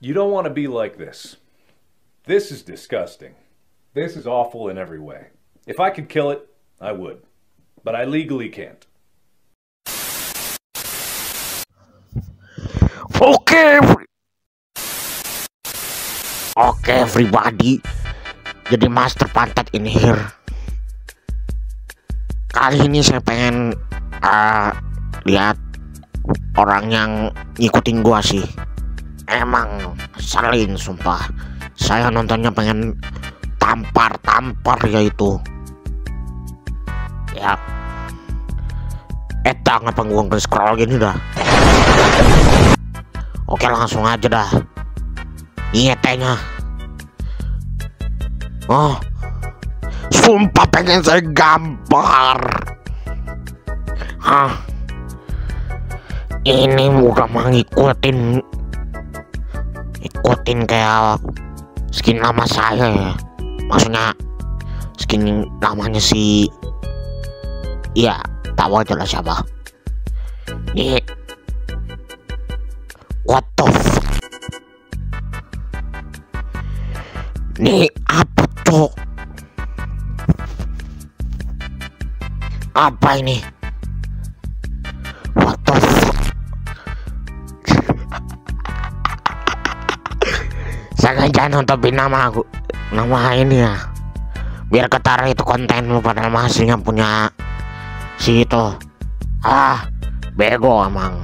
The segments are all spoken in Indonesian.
You don't want to be like this. This is disgusting. This is awful in every way. If I could kill it, I would. But I legally can't. Oke everybody, jadi Master Pantat in here. Kali ini saya pengen lihat orang yang ngikutin gua sih. Emang ngeselin sumpah. Saya nontonnya pengen tampar ya itu. Ya. Ngapa gua nge-scroll gini dah. Oke langsung aja dah. Iya tehnya. Oh, sumpah pengen saya gampar. Ini bukan mau ngikutin kayak skin lama saya ya. Maksudnya skin namanya si, ya tahu aja lah siapa. Ini what the fuck? Nih apa tuh? Apa ini? What the fuck? Sengaja nutupin nama ini ya, biar ketara itu konten lu, padahal hasilnya punya si itu. Bego emang.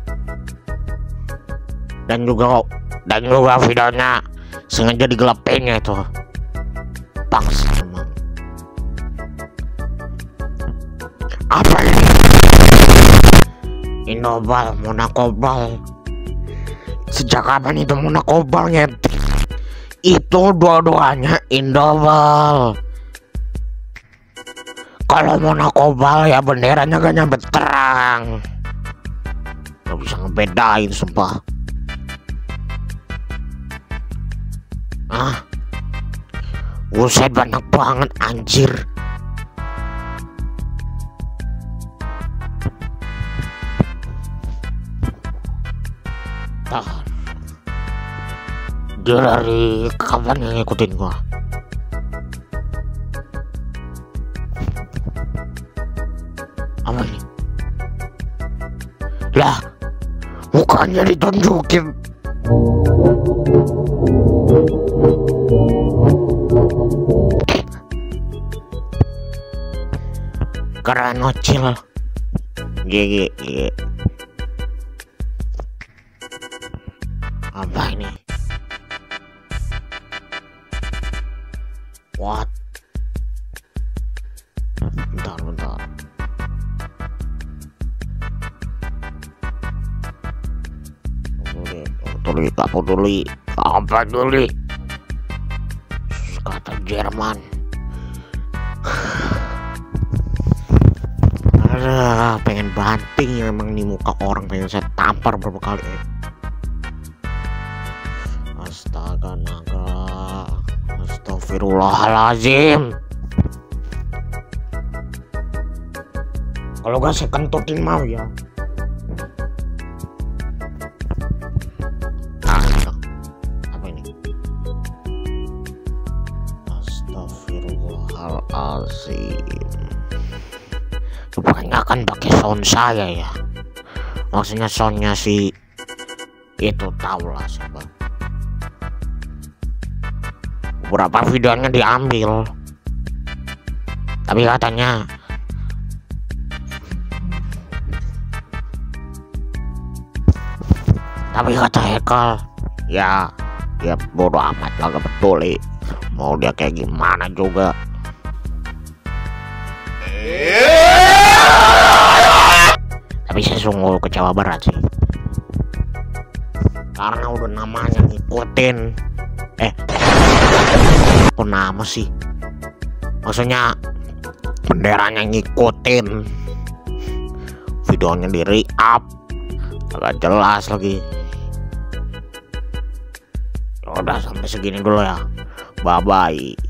Dan juga videonya sengaja digelapinnya itu. Bangsa emang. Apa ini? Indobal, Monakobal. Sejak kapan itu Monakobal nyetik? Itu dua-duanya Indobal. Kalau Monakobal ya benderanya gak nyampe terang. Gak bisa ngebedain sumpah. Buset banyak banget anjir. Dia dari kapan yang ngikutin gua? Apa ini? Lah, mukanya ditunjukin. Keren ngocil. Gigi. Apa ini? What? Bentar. Gak peduli. Kata Jerman. Pengen banting ya emang nih muka orang, pengen saya tampar berapa kali. Astaga naga. Astagfirullahaladzim. Kalau gak saya kentutin mau ya. Apa ini? Astagfirullahaladzim. Bukannya akan pakai sound saya ya. Maksudnya soundnya si itu, tahu lah siapa. Beberapa videonya diambil, tapi katanya kata Hekel ya bodo amat lah, gak peduli mau dia kayak gimana juga. Tapi saya sungguh kecewa berat sih, karena udah namanya ngikutin. Apa nama sih? Maksudnya benderanya ngikutin, videonya di re-up, agak jelas lagi. Udah sampai segini dulu ya. Bye bye.